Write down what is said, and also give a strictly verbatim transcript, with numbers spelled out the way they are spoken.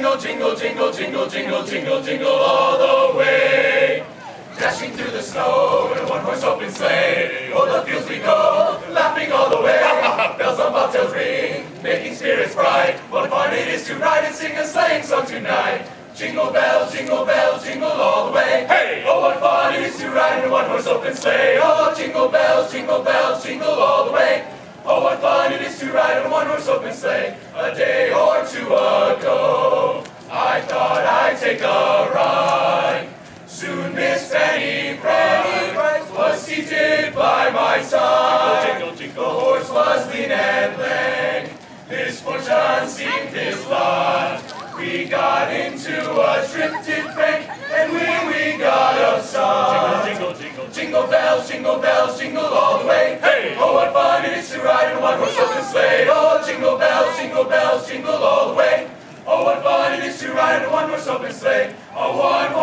jingle, jingle, jingle, jingle, jingle, jingle, jingle all the way. Dashing through the snow in a one-horse open sleigh. O'er the fields we go, laughing all the way. Bells on bobtails ring, making spirits bright. What fun it is to ride and sing a sleighing song tonight. Jingle bells, jingle bells, jingle all the way. Hey! Oh, what fun it is to ride in a one-horse open sleigh. Oh, jingle bells, jingle bells, jingle all the way. Oh, what fun it is to ride in a one-horse open sleigh. A day or two ago, I thought I'd take a ride. Soon Miss Fanny Price was seated by my side. Jingle, jingle, jingle. The horse was lean and lank. Misfortune seemed his lot. We got into a drifted bank, and when we got upside, jingle, jingle, jingle, jingle bells, jingle bells, jingle all the way. Hey! Oh, what fun it is to ride in a one-horse open sleigh. Oh, jingle bells, jingle bells, jingle all the way. Oh, what fun it is to ride in a one-horse open sleigh. A one-horse